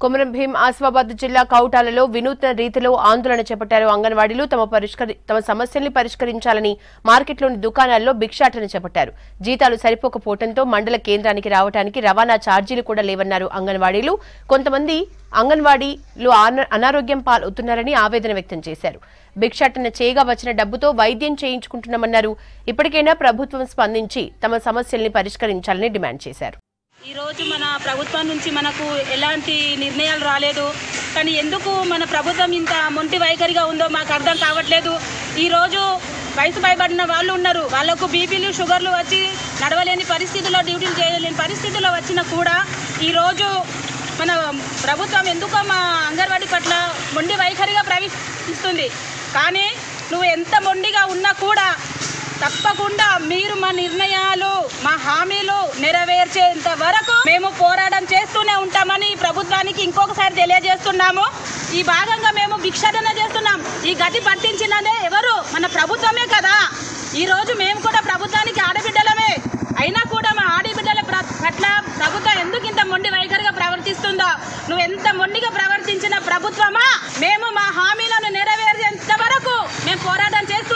కొమరం భీం ఆసిఫాబాద్ జిల్లా కౌటాలలో వినూత్న రీతిలో ఆందోళన చేపట్టారు. అంగన్వాడీలు తమ సమస్యల్ని పరిష్కరించాలని మార్కెట్లోని దుకాణాల్లో భిక్షాటన చేపట్టారు. జీతాలు సరిపోకపోవడంతో మండల కేంద్రానికి రావడానికి రవాణా ఛార్జీలు కూడా లేవన్నారు అంగన్వాడీలు. కొంతమంది అంగన్వాడీలు అనారోగ్యం పాలవుతున్నారని ఆవేదన వ్యక్తం చేశారు. భిక్షాటన చేయగా వచ్చిన డబ్బుతో వైద్యం చేయించుకుంటున్నామన్నారు. ఇప్పటికైనా ప్రభుత్వం స్పందించి తమ సమస్యల్ని పరిష్కరించాలని డిమాండ్ చేశారు. ఈ రోజు మన ప్రభుత్వం నుంచి మనకు ఎలాంటి నిర్ణయాలు రాలేదు. కానీ ఎందుకు మన ప్రభుత్వం ఇంత మొంటి వైఖరిగా ఉందో మాకు అర్థం కావట్లేదు. ఈరోజు వయసు పైబడిన వాళ్ళు ఉన్నారు, వాళ్ళకు బీపీలు షుగర్లు వచ్చి నడవలేని పరిస్థితుల్లో డ్యూటీలు చేయలేని పరిస్థితుల్లో వచ్చినా కూడా ఈరోజు మన ప్రభుత్వం ఎందుకో మా అంగన్వాడీ పట్ల మొండి వైఖరిగా ప్రవర్తిస్తుంది. కానీ నువ్వు ఎంత మొండిగా ఉన్నా కూడా తప్పకుండా మీరు మా నిర్ణయాలు మా హామీలు నెరవేర్చేంత వరకు మేము పోరాటం చేస్తూనే ఉంటామని ప్రభుత్వానికి ఇంకొకసారి తెలియజేస్తున్నాము. ఈ భాగంగా మేము భిక్షాటన చేస్తున్నాం. ఈ గతి పట్టించినదే ఎవరు? మన ప్రభుత్వమే కదా. ఈరోజు మేము కూడా ప్రభుత్వానికి ఆడబిడ్డలమే. అయినా కూడా మా ఆడబిడ్డల పట్ల ప్రభుత్వం ఎందుకు ఇంత మొండి వైఖరిగా ప్రవర్తిస్తుందో, నువ్వు ఎంత మొండిగా ప్రవర్తించిన ప్రభుత్వమా మేము మా హామీలను నెరవేర్చేంత వరకు మేము పోరాటం చేస్తున్నాం.